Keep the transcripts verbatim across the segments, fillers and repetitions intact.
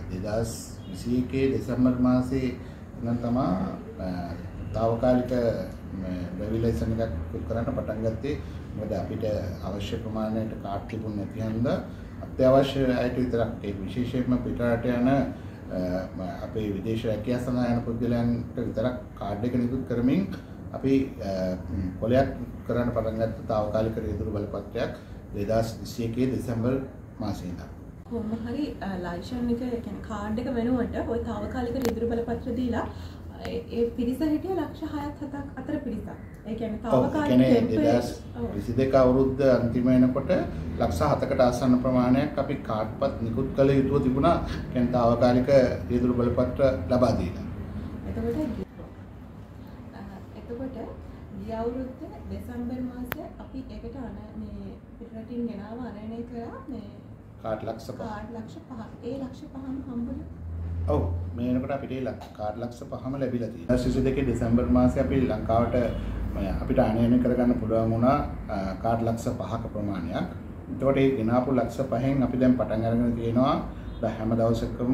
දෙදහස් විසි එකේ දෙසැම්බර් මාසේ ඉඳන් තමයි తాවකාලික ඩ්‍රයිවිං ලයිසන් එකක් කරන්න පටන් ගත්තේ. මොකද අපිට අවශ්‍ය ප්‍රමාණයට කාඩ් තිබුණ නැති හින්දා අත්‍යවශ්‍ය අයට විතරක් ඒ විශේෂයෙන්ම පිටරට යන අපේ විදේශ රැකියා සඳහා යන පුද්ගලයන්ට විතරක් කාඩ් එක නිකුත් කරමින් අපි කොලයක් කරන්න පටන් ගත්ත తాවකාලික රියදුරු බලපත්‍රයක් දෙදහස් විසි එකේ දෙසැම්බර් මාසයේ ඉඳන්. කොහොම හරි ලයිසන් එක කියන්නේ කාඩ් එක වෙනුවට ওই తాවකාලික රියදුරු බලපත්‍ර දීලා ඒ පිරිස හිටිය ලක්ෂ හයත් හතක් අතර පිරිසක්. ඒ කියන්නේ తాවකාලික දෙදහස් විසි දෙක අවුරුද්ද අන්තිම වෙනකොට ලක්ෂ හතකට ආසන්න ප්‍රමාණයක් අපි කාඩ්පත් නිකුත් කළ යුතුව තිබුණා. කියන්නේ తాවකාලික රියදුරු බලපත්‍ර ලබා දීලා. එතකොට එතකොට ගිය අවුරුද්දේ දෙසැම්බර් මාසයේ අපි ඒකට මේ පිටරටින් ගෙනාව අරණය කරා මේ කාඩ් ලක්ෂ පහ. කාඩ් ලක්ෂ පහ. ඒ ලක්ෂ පහම හම්බුනේ. ඔව් මේ වෙනකොට අපිට ඒ කාඩ් ලක්ෂ පහම ලැබිලා තියෙනවා. දෙදහස් විසි දෙකේ දෙසැම්බර් මාසයේ අපි ලංකාවට අපිට අනයනය කරගන්න පුළුවන් වුණා කාඩ් ලක්ෂ පහක ප්‍රමාණයක්. එතකොට ඒ ගෙනාපු ලක්ෂ පහෙන් අපි දැන් පටන් අරගෙන තියෙනවා දැන් හැම දවසකම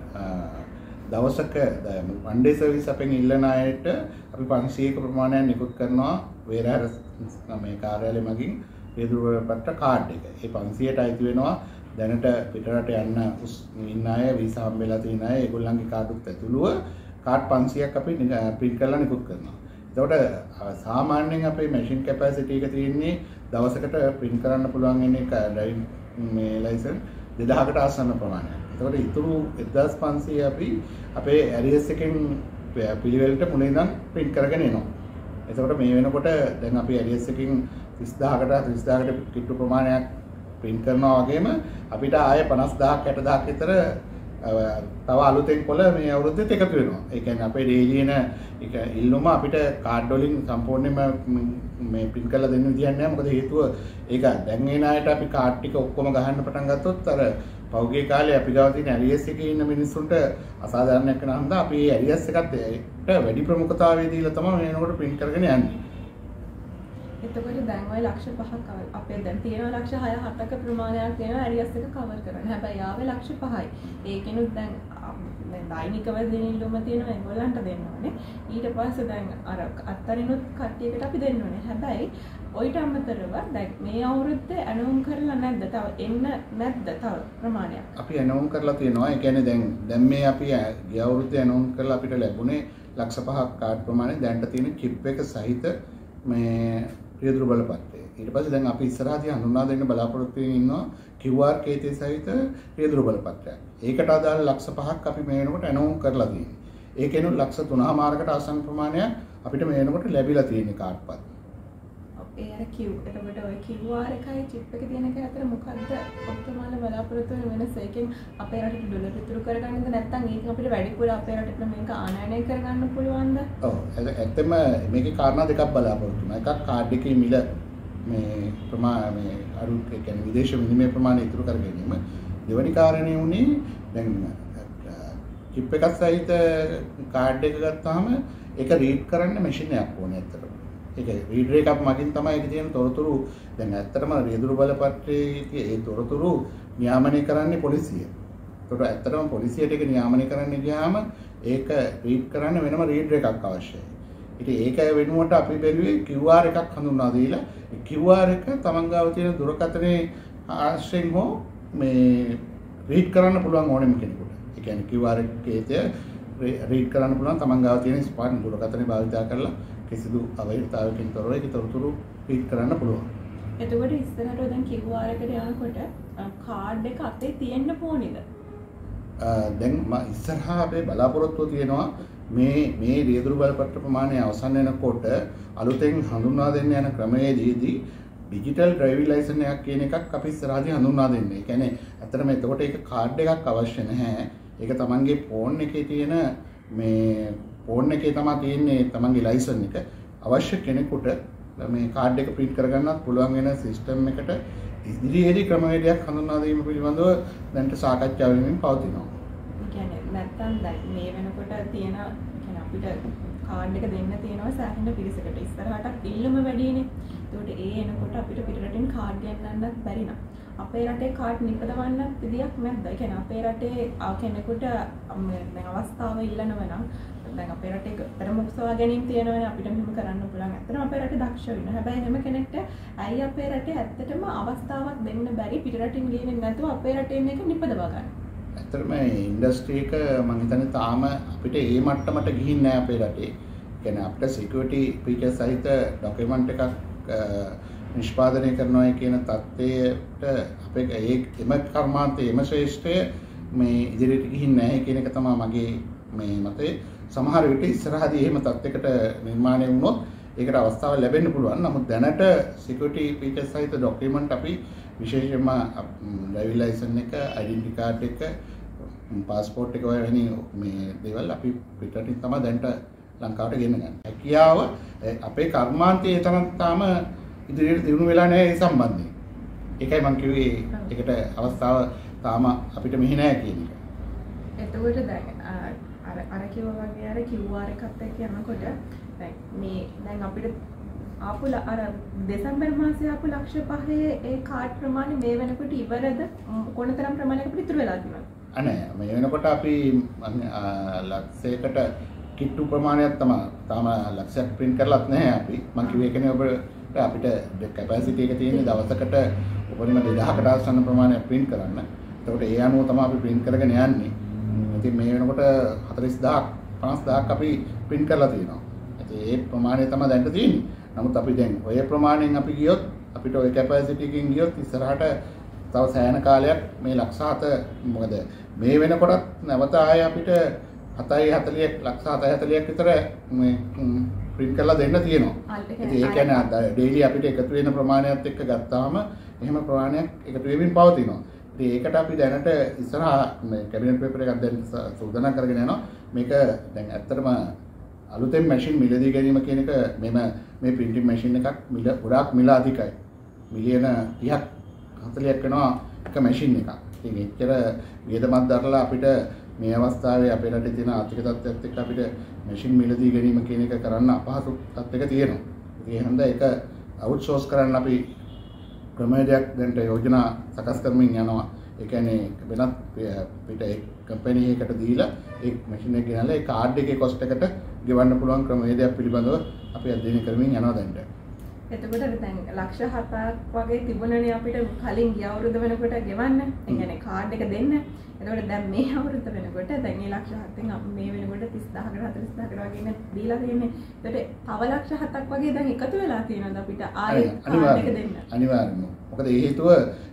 දවසක වන් ඩේ සර්විස් අපෙන් ඉල්ලන අයට අපි පන්සීයක ප්‍රමාණයක් නිකුත් කරනවා වේරහර මේ කාර්යාලය මගින් රියදුරු බලපත්‍ර කාඩ් එක. ඒ පන්සීයට අයිති වෙනවා දැනට පිටරට යන්න ඉන්න අය වීසා හම්බෙලා තියෙන අය ඒගොල්ලන්ගේ කාඩුත් ඇතුළුව කාඩ් පන්සීයක් අපි print කරලා නිකුත් කරනවා. එතකොට සාමාන්‍යයෙන් අපේ මැෂින් කැපැසිටි එක තියෙන්නේ දවසකට print කරන්න පුළුවන් වෙන එක ඩ්‍රයිවිං මේ ලයිසන් දෙදාහකට ආසන්න ප්‍රමාණයක්. එතකොට ඉතුරු එක්දාස් පන්සීය අපි අපේ ඇරියස් එකෙන් පිළිවෙලට මුලින් ඉඳන් print කරගෙන එනවා. එතකොට මේ වෙනකොට දැන් අපි ඇරියස් එකෙන් තිස්දාහකට තිස්දාහකට කිට්ටු ප්‍රමාණයක් print කරනවා වගේම අපිට ආය පනස් දහසක් හැට දහසක් විතර තව අලුතෙන් කොළ මේ අවුරුද්දෙත් එකතු වෙනවා. ඒ කියන්නේ අපේ ඩේලියන ඒක ඉල්ලුම අපිට කාඩ් වලින් සම්පූර්ණයෙන්ම මේ print කරලා දෙන්න විදියක් නැහැ. මොකද හේතුව ඒක දැන් එන අයට අපි කාඩ් ටික ඔක්කොම ගහන්න පටන් ගත්තොත් අර පෞගේ කාලේ අපි ගාව තියෙන ඇරියස් එකේ ඉන්න මිනිස්සුන්ට අසාධාරණයක් වෙන හන්දා අපි මේ ඇරියස් එකත් වැඩි ප්‍රමුඛතාවය දීලා තමයි මේ වෙනකොට print කරගෙන යන්නේ. එතකොට දැන් ওই ලක්ෂ පහක් අපේ දැන් තියෙන ලක්ෂ හය හතක ප්‍රමාණයක් තියෙනවා ඇරියස් එක කවර් කරන්න. හැබැයි ආවේ ලක්ෂ පහයි. ඒකිනුත් දැන් දැන් දෛනිකව දෙනිල්ලුම තියෙනවා ඒගොල්ලන්ට දෙන්න ඕනේ. ඊට පස්සේ දැන් අර අත්තරිනුත් කට්ටියකට අපි දෙන්න ඕනේ. හැබැයි ඔයිට අමතරව දැන් මේ අවුරුද්දේ ඇනවුම් කරලා නැද්ද? තව එන්න නැද්ද තව ප්‍රමාණයක්? අපි ඇනවුම් කරලා තියෙනවා. ඒ කියන්නේ දැන් දැන් මේ අපි ගිය අවුරුද්දේ ඇනවුම් කරලා අපිට ලැබුණේ ලක්ෂ පහක් කාඩ් ප්‍රමාණය. දැන්ට තියෙන චිප් එක සහිත මේ රියදුරු බලපත්‍රය. ඊට පස්සේ දැන් අපි ඉස්සරහදී හඳුන්වා දෙන්න බලාපොරොත්තු වෙමින් ඉන්නවා Q R කේතේ සහිත රියදුරු බලපත්‍රයක්. ඒකට අදාළ ලක්ෂ පහක් අපි මේ වෙනකොට ඇනවුම් කරලා තියෙනවා. ඒකේනු ලක්ෂ තුනමාරකට ආසන්න ප්‍රමාණයක් අපිට මේ වෙනකොට ලැබිලා තියෙන කාඩ්පත්. ඒ අර Q එතකොට ඔය Q R එකයි chip එක තියෙන එක අතර මොකද්ද ඔප්ටිමල් බලාපොරොත්තු වෙන වෙනස? ඒකෙන් අපේ රටට ඩොලර් ඉතුරු කරගන්නද නැත්නම් ඒක අපිට වැඩිපුර අපේ රටට මේක ආනයනය කරගන්න පුළුවන්ද? ඔව් ඇත්තම මේකේ කාරණා දෙකක් බලාපොරොත්තු වෙනවා. එකක් කාඩ් එකේ මිල මේ ප්‍රමාණ මේ අරු ඒ කියන්නේ විදේශ විනිමය ප්‍රමාණය ඉතුරු කර ගැනීම. දෙවැනි කාරණේ උනේ දැන් chip එකක් සහිත කාඩ් එක ගත්තාම ඒක රීඩ් කරන්න මැෂින් එකක් ඕනේ ඇත්තටම. ඒක රීඩර් එකක් මගින් තමයි ඒක තියෙන තොරතුරු දැන් ඇත්තටම රියදුරු බලපත්‍රයේ ඒ තොරතුරු නියාමනය කරන්නේ පොලිසිය. ඒකට ඇත්තටම පොලිසියට ඒක නියාමනය කරන්න ගියාම ඒක රීඩ් කරන්න වෙනම රීඩර් එකක් අවශ්‍යයි. ඉතින් ඒක වෙනුවට අපි බැලුවේ Q R එකක් හඳුන්වා දීලා ඒ Q R එක තමන් ගාව තියෙන දුරකථනයේ ආශ්‍රයෙන් හෝ මේ රීඩ් කරන්න පුළුවන් ඕනෙම කෙනෙකුට. ඒ කියන්නේ Q R එකේ රීඩ් කරන්න පුළුවන් තමන් ගාව තියෙන ස්මාර්ට් දුරකථනය භාවිත කරලා කිසිදු අවෛරතාවයකින් තොරව ඒක තොරතුරු රීඩ් කරන්න පුළුවන්. එතකොට ඉස්සරහට දැන් Q R එකට යනකොට කාඩ් එක අතේ තියෙන්න ඕනේද? දැන් මම ඉස්සරහා අපේ බලාපොරොත්තුව තියෙනවා මේ මේ රියදුරු බලපත්‍ර ප්‍රමාණය අවසන් වෙනකොට අලුතෙන් හඳුන්වා දෙන්න යන ක්‍රමයේදී ඩිජිටල් ඩ්‍රයිවිං ලයිසන් එකක් කියන එකක් අපි ඉස්සරහදී හඳුන්වා දෙන්නේ. ඒ කියන්නේ ඇත්තටම එතකොට ඒක කාඩ් එකක් අවශ්‍ය නැහැ. ඒක තමන්ගේ ෆෝන් එකේ තියෙන මේ ෆෝන් එකේ තමයි තියෙන්නේ තමන්ගේ ලයිසන් එක. අවශ්‍ය කෙනෙකුට මේ කාඩ් එක print කරගන්නත් පුළුවන් වෙන සිස්ටම් එකට ඉදිරියේදී ක්‍රමවේදයක් හඳුන්වා දීම පිළිබඳව දැන්ට සාකච්ඡා වෙමින් පවතිනවා. ඒ කියන්නේ නැත්තම් දැන් මේ වෙනකොට තියෙන කියන්නේ අපිට කාඩ් එක දෙන්න තියෙනවා සෑහෙන පිරිසකට. ඉස්සරහට ඉල්ලුම වැඩිනේ. ඒකට ඒ එනකොට අපිට පිටරටින් කාඩ් ගන්නන්නත් බැරි නම් අපේ රටේ කාඩ් නිපදවන්න විදියක් නැද්ද? ඒ කියන්නේ අපේ රටේ කෙනෙකුට දැන් අවස්ථාව ඉල්ලනවා නම් දැන් අපේ රටේ පෙරමුක්සවා ගැනීම තියෙනවනේ අපිට මෙහෙම කරන්න පුළුවන්. ඇත්තටම අපේ රටේ දක්ෂ වෙන්න. හැබැයි හැම කෙනෙක්ට ඇයි අපේ රටේ ඇත්තටම අවස්ථාවක් දෙන්න බැරි පිටරටින් ගේන්නේ නැතුව අපේ රටේ මේක නිපදවා ගන්න? ඇත්තටම ඉන්ඩස්ට්‍රි එක මම හිතන්නේ තාම අපිට ඒ මට්ටමට ගිහින් නැහැ අපේ රටේ. කියන්නේ අපිට සිකියුරිටි ෆීචර්ස් සහිත ડોකියුමන්ට් එකක් නිෂ්පාදනය කරනවා කියන தත්ත්වයට අපේ ඒ එම කර්මාන්තයේ එම ශ්‍රේෂ්ඨය මේ ඉදිරියට ගිහින් නැහැ කියන එක තමයි මගේ මේ මතේ. සමහර විට ඉස්සරහදී එහෙම තත්යකට නිර්මාණය වුණොත් ඒකට අවස්ථාවක් ලැබෙන්න පුළුවන්. නමුත් දැනට සිකියුරිටි ෆීචර්ස් සහිත ડોකියුමන්ට් අපි විශේෂයෙන්ම ඩ්‍රයිවිං ලයිසන් එක, ඩෙන්ටිටි කාඩ් එක, પાස්පෝර්ට් එක වැනි මේ දේවල් අපි පිටරටින් තමයි දැනට ලංකාවට ගෙන ගන්න. හැකියාව අපේ කර්මාන්තයේ තරම් තාම ඉදිරියට දිනු වෙලා නැහැ ඒ සම්බන්ධයෙන්. ඒකයි මම කිව්වේ ඒකට අවස්ථාව තාම අපිට මෙහි නැහැ කියන එක. එතකොට දැන් අර අර කිව්වා වගේ අර Q R එකත් එක්ක යනකොට දැන් මේ දැන් අපිට ආපු අර දෙසැම්බර් මාසේ ආපු ලක්ෂ පහේ ඒ කාඩ් ප්‍රමාණය මේ වෙනකොට ඉවරද කොනතරම් ප්‍රමාණයක අපිට ඉතුරු වෙලා තියෙනවද? අනේ මේ වෙනකොට අපි ලක්ෂයකට කිට්ටු ප්‍රමාණයක් තමයි තාම ලක්ෂයක් print කරලත් නැහැ අපි. මම කිව්වේ ඒකනේ ඔබට අපිට කැපැසිටි එක තියෙන දවසකට උපරිම දෙදහකට ආසන්න ප්‍රමාණයක් print කරන්න. ඒකට ඒ අනුව තමයි අපි print කරගෙන යන්නේ. ඉතින් මේ වෙනකොට හතළිස් දහසක් පනස් දහසක් අපි print කරලා තියෙනවා. ඉතින් ඒ ප්‍රමාණය තමයි දැන් තියෙන්නේ. නමුත් අපි දැන් ඔය ප්‍රමාණයෙන් අපි ගියොත් අපිට ඔය කැපැසිටි එකකින් ගියොත් ඉස්සරහට තව සෑහෙන කාලයක් මේ ලක්ෂ හත මොකද මේ වෙනකොටත් නැවත ආය අපිට හතයි හතළියක් ලක්ෂ හතයි හතළියක් විතර මේ print කරලා දෙන්න තියෙනවා. ඉතින් ඒ කියන්නේ ඩේලි අපිට එකතු වෙන ප්‍රමාණයත් එක්ක ගත්තාම එහෙම ප්‍රමාණයක් එකතු වෙමින් පවතිනවා. ඉතින් ඒකට අපි දැනට ඉස්සරහා මේ කැබිනට් පේපර් එකක් දැන් සූදානම් කරගෙන යනවා. මේක දැන් ඇත්තටම අලුතෙන් මැෂින් මිලදී ගැනීම කියන එක මෙම මේ printing machine එකක් මිල ගොඩාක් මිල අධිකයි. මිලියන තිහක් හතළියක් වෙනවා එක machine එකක්. ඉතින් එච්චර වියදමක් දරලා අපිට මේ අවස්ථාවේ අපේ රටේ තියෙන ආර්ථික තත්ත්වයත් එක්ක අපිට මැෂින් මිලදී ගැනීම කියන එක කරන්න අපහසු තත්ත්වයක තියෙනවා. ඉතින් එහෙනම් ඒක අවුට්සෝස් කරන්න අපි ක්‍රමයක් දැන්ට යෝජනා සකස් කරමින් යනවා. ඒ කියන්නේ වෙනත් පිට ඒ කම්පැනි එකකට දීලා ඒ මැෂින් එක ගෙනල්ලා ඒ කාඩ් එකේ කොස්ට් එකට ගෙවන්න පුළුවන් ක්‍රමවේදයක් පිළිබඳව අපි අධ්‍යයනය කරමින් යනවා දැන්ට. එතකොට දැන් ලක්ෂ හතක් වගේ තිබුණනේ අපිට කලින් ගිය අවුරුද්ද වෙනකොට ගෙවන්න. ඒ කියන්නේ කාඩ් එක දෙන්න. එතකොට දැන් මේ අවුරුද්ද වෙනකොට දැන් මේ ලක්ෂ හතෙන් අපි මේ වෙනකොට තිස් දහසකට හතළිස් දහසකට වගේ නේ දීලා තියෙන්නේ. එතකොට තව ලක්ෂ හතක් වගේ දැන් එකතු වෙලා තියෙනවද අපිට ආයෙත් කාඩ් එක දෙන්න? අනිවාර්යයෙන්ම. මොකද ඒ හේතුව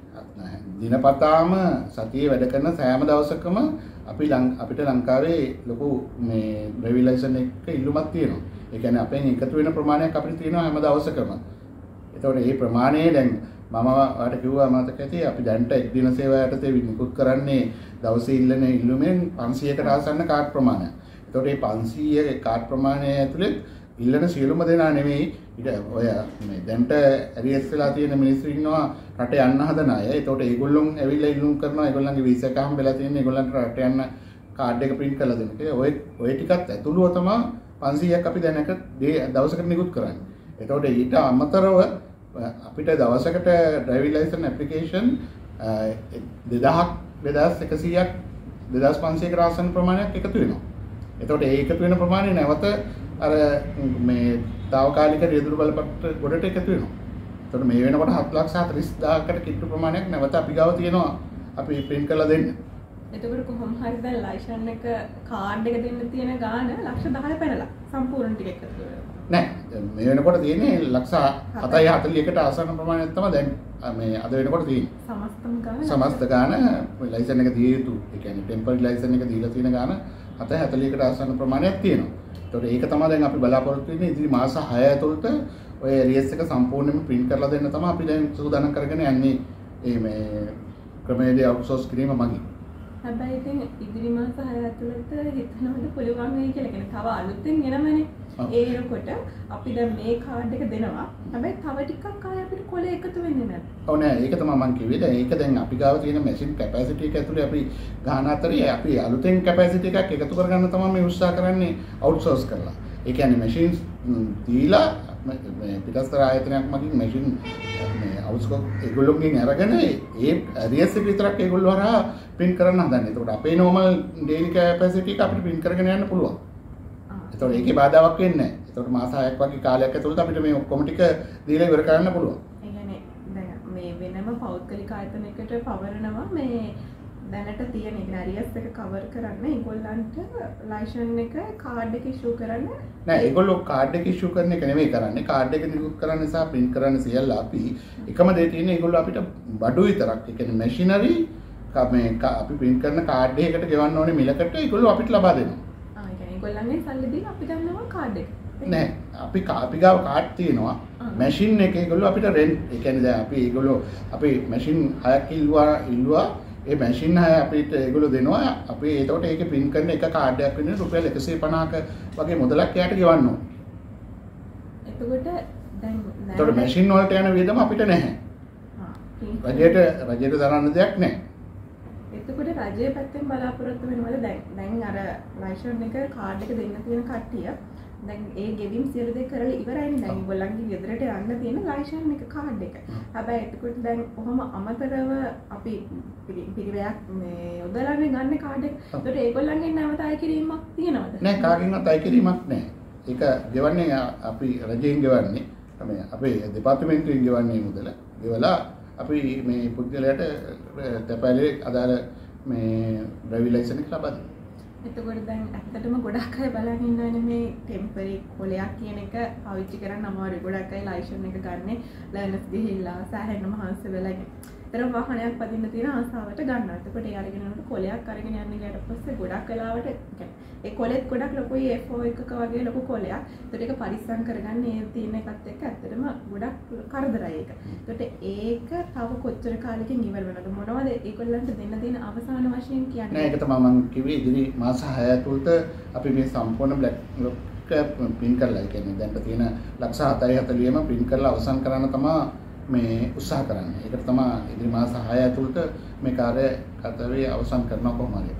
දිනපතාම සතියේ වැඩ කරන සෑම දවසකම අපි අපිට ලංකාවේ ලොකු මේ ඩ්‍රයිවිං ලයිසන් එක ඉල්ලුමක් තියෙනවා. ඒ කියන්නේ අපෙන් එකතු වෙන ප්‍රමාණයක් අපිට තියෙනවා හැම දවසකම. ඒතකොට මේ ප්‍රමාණය දැන් මම ඔයාලට කිව්වා මතක ඇති අපි දැන්ට එක් දින සේවයටතේ නිකුත් කරන්නේ දවසේ ඉල්ලන ඉල්ලුමෙන් පන්සීයකට ආසන්න කාඩ් ප්‍රමාණයක්. ඒතකොට මේ පන්සීය කාඩ් ප්‍රමාණය ඇතුලේ ඉල්ලන සියලුම දෙනා නෙමෙයි ඊට ඔය මේ දැන්ට ඇරියස් වෙලා තියෙන මිනිස්සු ඉන්නවා රට යන්න හදන අය. ඒතකොට ඒගොල්ලොන් ඇවිල්ලා ඉල්ලුම් කරනවා ඒගොල්ලන්ගේ වීසා එක හම්බෙලා තියෙන ඒගොල්ලන්ට රට යන්න කාඩ් එක print කරලා දෙන්න. ඔය ඔය ටිකත් ඇතුළුව තමයි පන්සීයක් අපි දැනක දවසකට නිකුත් කරන්නේ. ඒතකොට ඊට අමතරව අපිට දවසකට ඩ්‍රයිවිං ලයිසන් ඇප්ලිකේෂන් දෙදහස් දෙදහස් එකසීයක් දෙදහස් පන්සීයක ආසන්න ප්‍රමාණයක් එකතු වෙනවා. එතකොට ඒ එකතු වෙන ප්‍රමාණය නැවත අර මේ తాවකාලික රියදුරු බලපත්‍ර ගොඩට එකතු වෙනවා. එතකොට මේ වෙනකොට හත් ලක්ෂ හතළිස් දහසකට කිට්ටු ප්‍රමාණයක් නැවත අපි ගාව තියෙනවා අපි print කරලා දෙන්න. එතකොට කොහොම හරි දැන් ලයිසන් එක කාඩ් එක දෙන්න තියෙන ගාණ ලක්ෂ දහය පැනලා සම්පූර්ණ ටික එකතු වෙනවා. නෑ මේ වෙනකොට තියෙන්නේ ලක්ෂ හතයි හතළිහකට ආසන්න ප්‍රමාණයක් තමයි දැන් මේ අද වෙනකොට තියෙන්නේ. සමස්තම ගාණ සමස්ත ගාණ ලයිසන් එක දිය යුතු. ඒ කියන්නේ ටෙම්පරරි ලයිසන් එක දීලා තියෙන ගාණ හතයි හතළිහකට ආසන්න ප්‍රමාණයක් තියෙනවා. ඒතකොට ඒක තමයි දැන් අපි බලාපොරොත්තු වෙන්නේ ඉතින් මාස හය ඇතුළත ඔය රියස් එක සම්පූර්ණයෙන්ම print කරලා දෙන්න තමයි අපි දැන් සූදානම් කරගෙන යන්නේ. ඒ මේ ක්‍රමයේදී අවුට්සෝස් කිරීම මගින්. හැබැයි ඉතින් ඉදිරි මාස හය ඇතුළත හිතනවද පුළුවන් වෙයි කියලා. කියන්නේ තව අලුතෙන් එනවනේ. ඒ එනකොට අපි දැන් මේ කාඩ් එක දෙනවා. හැබැයි තව ටිකක් ආයෙ අපිට කොලේ එකතු වෙන්නේ නැහැ. ඔව් නෑ ඒක තමයි මම කිව්වේ. දැන් ඒක දැන් අපි ගාව තියෙන මැෂින් කැපැසිටි එක ඇතුලේ අපි ගාන අතරේ අපි අලුතෙන් කැපැසිටි එකක් එකතු කරගන්න තමයි මේ උත්සාහ කරන්නේ අවුට්සෝස් කරලා. ඒ කියන්නේ මැෂින්ස් දීලා මේ පිටස්තර ආයතනයක් මගින් මැෂින් මේ අවුස්කෝ ඒගොල්ලෝගෙන් අරගෙන ඒ ඇරියස් එක විතරක් ඒගොල්ලෝ හරහා print කරන්න හදන්නේ. ඒකට අපේ normal daily capacity එක අපිට print කරගෙන යන්න පුළුවන්. ඒතකොට ඒකේ බාධාවක් වෙන්නේ නැහැ. ඒතකොට මාස හයක් වගේ කාලයක් ඇතුළත අපිට මේ ඔක්කොම ටික දීලා ඉවර කරන්න පුළුවන්. ඒ කියන්නේ දැන් මේ වෙනම පෞද්ගලික ආයතනයකට පවරනවා මේ දැනට තියෙන ඇරියස් එක කවර් කරන්න ඒගොල්ලන්ට ලයිසන් එක කාඩ් එක ඉෂුව කරන්න නෑ ඒගොල්ලෝ කාඩ් එක ඉෂුව කරන එක නෙමෙයි කරන්නේ කාඩ් එක නිකුත් කරන්න සහ print කරන්න සියල්ල අපි එකම දේ තියෙන්නේ ඒගොල්ලෝ අපිට බඩු විතරක් ඒ කියන්නේ මැෂිනරි මේ අපි print කරන කාඩ් එකකට ගෙවන්න ඕනේ මිලකට ඒගොල්ලෝ අපිට ලබා දෙනවා. ආ ඒ කියන්නේ ඒගොල්ලන්ගේ සල්ලි දීලා අපි ගන්නවා කාඩ් එක. නෑ අපි අපි ගාව කාඩ් තියෙනවා මැෂින් එක ඒගොල්ලෝ අපිට රෙන්ට් ඒ කියන්නේ දැන් අපි ඒගොල්ලෝ අපි මැෂින් හයක් ඉල්ලුවා ඉල්ලුවා ඒ මැෂින් හය අපිට ඒගොල්ලෝ දෙනවා අපි ඒකට ඒකේ print කරන එක කාඩ් එකක් වෙන රුපියල් එකසිය පනහක වගේ මුදලක් එයාට ගෙවන්න ඕනේ. එතකොට දැන් එතකොට මැෂින් වලට යන වියදම අපිට නැහැ. ආ රජයට රජයට දරන්න දෙයක් නැහැ. එතකොට රජයේ පැත්තෙන් බලාපොරොත්තු වෙනවද දැන් දැන් අර ලයිසන් එක කාඩ් එක දෙන්න තියෙන කට්ටිය දැන් ඒ ගෙවීම් සියලු දේ කරලා ඉවරයිනේ දැන් ඒගොල්ලන්ගේ ගෙදරට යන්න තියෙන ලයිසන් එක කාඩ් එක. හැබැයි එතකොට දැන් කොහොම අමතරව අපි පිරිවැයක් මේ යොදලානේ ගන්න කාඩ් එක. ඒකට ඒගොල්ලන්ගෙන් නැවත අය කිරීමක් තියෙනවද? නෑ කාගෙන්වත් අය කිරීමක් නෑ. ඒක ගෙවන්නේ අපි රජයෙන් ගෙවන්නේ. තමයි අපේ දෙපාර්තමේන්තුවෙන් ගෙවන්නේ මුදල. ගෙවලා අපි මේ පුද්ගලයාට තැපැලේ අදාළ මේ ඩ්‍රයිවිං ලයිසන් එක ලබා දෙනවා. එතකොට දැන් ඇත්තටම ගොඩක් අය බලන් ඉන්නවනේ මේ ටෙම්පරරි කොලයක් කියන එක පාවිච්චි කරන්න අමාරුයි. ගොඩක් අය ලයිසන් එක ගන්න ලර්නර්ස් ගිහිල්ලා සෑහෙන මහන්සි වෙලා ඉතින් වාහනයක් පදින්න තියෙන ආසාවට ගන්නවා. එතකොට ඒ අරගෙන යනකොට කොලයක් අරගෙන යන්න ගියාට පස්සේ ගොඩක් වෙලාවට ඒ කොලෙත් ගොඩක් ලොකුයි එෆ් ෆෝර් එකක වගේ ලොකු කොලයක්. ඒකට ඒක පරිස්සම් කරගන්න ඒ තියෙන එකත් එක්ක ඇත්තටම ගොඩක් කරදරයි ඒක. ඒකට ඒක තව කොච්චර කාලෙකින් ඉවර වෙනවද? මොනවද ඒගොල්ලන්ට දෙන්න තියෙන අවසාන වශයෙන් කියන්නේ? නෑ ඒක තමයි මම කිව්වේ ඉදිරි මාස හය ඇතුළත අපි මේ සම්පූර්ණ බ්ලැක් ලොක් print කරලා කියන්නේ දැන් තියෙන ලක්ෂ හතයි හතලියම print කරලා අවසන් කරන්න තමයි මේ උත්සාහ කරන්නේ. ඒකට තමයි ඉදිරි මාස හය ඇතුළත මේ කාර්ය කර්තව්‍ය අවසන් කරනවා කොහොම හරි.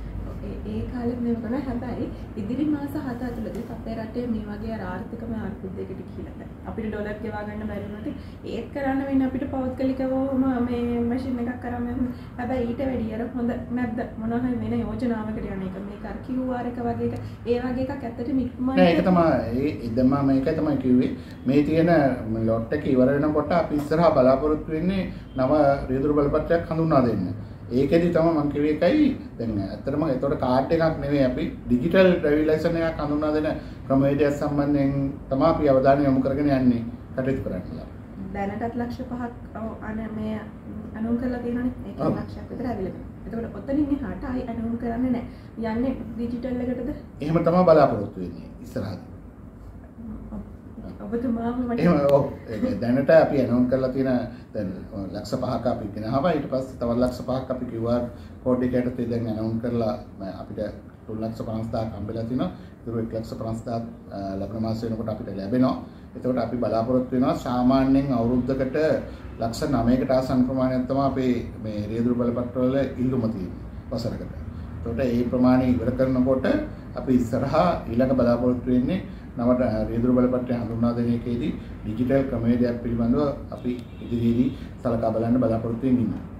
ඒ කාලෙත් මේක කරන හැබැයි ඉදිරි මාස හත ඇතුළතදී අපේ රටේ මේ වගේ ආර්ථිකම අර්බුදයකට කියලා අපිට ඩොලර් ගෙවා ගන්න බැරි වුණාට ඒත් කරන්න වෙන්නේ අපිට පෞද්ගලිකවම මේ මැෂින් එකක් කරන් යන්න. හැබැයි ඊට වැඩිය අර හොඳ නැද්ද මොනවා හරි වෙන යෝජනාවකට යන එක මේක අර කිව් ආර් එක වගේ එක ඒ වගේ එකක් ඇත්තටම ඉක්මනට නෑ ඒක තමයි ඒ ඉදම මේක තමයි කිව්වේ මේ තියෙන ලොට් එක ඉවර වෙනකොට අපි ඉස්සරහා බලාපොරොත්තු වෙන්නේ නව රියදුරු බලපත්‍රයක් හඳුන්වා දෙන්න. ඒකෙදි තමයි මම කිව්වේ එකයි දැන් ඇත්තටම ඒතකොට කාඩ් එකක් නෙවෙයි අපි ඩිජිටල් ඩ්‍රයිවිං ලයිසන් එකක් හඳුන්වා දෙන ක්‍රමවේදයක් සම්බන්ධයෙන් තමයි අපි අවධානය යොමු කරගෙන යන්නේ කටයුතු කරන්නේ. දැනටත් ලක්ෂ පහක් අන මේ අනුන් කරලා තියෙනනේ ඒක ලක්ෂයක් විතර ඇවිල්ලා. එතකොට ඔතනින් එහාට ආයි අනුන් කරන්නේ නැහැ. යන්නේ ඩිජිටල් එකටද? එහෙම තමයි බලාපොරොත්තු වෙන්නේ ඉස්සරහට. ඔබතුමාම මට එහෙම ඔව් දැනට අපි අනවුන්ස් කරලා තියෙන දැන් ලක්ෂ පහක් අපි ගෙනහවා ඊට පස්සේ තව ලක්ෂ පහක් අපි කිව් ආර් කෝඩ් එකකට දැන් අනවුන්ස් කරලා අපිට තුන් ලක්ෂ පනස් හදාක් හම්බෙලා තිනවා. ඒක එක් ලක්ෂ පනස් හදාක් ලබන මාස වෙනකොට අපිට ලැබෙනවා. එතකොට අපි බලාපොරොත්තු වෙනවා සාමාන්‍යයෙන් අවුරුද්දකට ලක්ෂ නවයකට ආසන්න ප්‍රමාණයක් තමයි අපේ මේ රියදුරු බලපත්‍රවල ඉල්ලුම තියෙන්නේ වසරකට. එතකොට මේ ප්‍රමාණය ඉවර කරනකොට අපි ඉස්සරහා ඊළඟ බලාපොරොත්තු වෙන්නේ නවට රියදුරු බලපත්‍රය හඳුන්වා දෙන එකේදී ඩිජිටල් ක්‍රමවේදයක් පිළිබඳව අපි ඉදිරියේදී සලකා බලන්න බලාපොරොත්තු වෙනවා.